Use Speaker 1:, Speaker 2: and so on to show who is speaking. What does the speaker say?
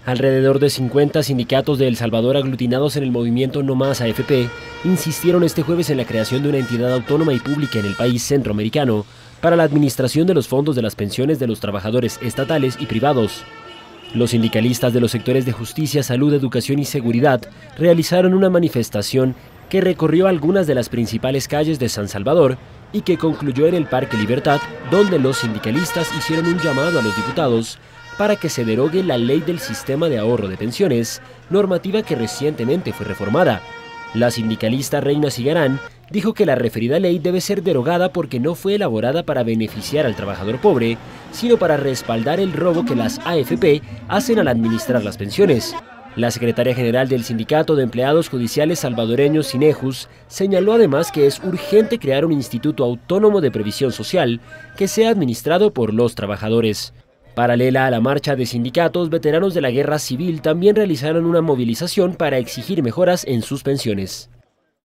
Speaker 1: Alrededor de 50 sindicatos de El Salvador aglutinados en el movimiento No Más AFP insistieron este jueves en la creación de una entidad autónoma y pública en el país centroamericano para la administración de los fondos de las pensiones de los trabajadores estatales y privados. Los sindicalistas de los sectores de justicia, salud, educación y seguridad realizaron una manifestación que recorrió algunas de las principales calles de San Salvador y que concluyó en el Parque Libertad, donde los sindicalistas hicieron un llamado a los diputados para que se derogue la ley del sistema de ahorro de pensiones, normativa que recientemente fue reformada. La sindicalista Reina Cigarán dijo que la referida ley debe ser derogada porque no fue elaborada para beneficiar al trabajador pobre, sino para respaldar el robo que las AFP hacen al administrar las pensiones. La secretaria general del Sindicato de Empleados Judiciales Salvadoreños, Sinejus, señaló además que es urgente crear un instituto autónomo de previsión social que sea administrado por los trabajadores. Paralela a la marcha de sindicatos, veteranos de la guerra civil también realizaron una movilización para exigir mejoras en sus pensiones.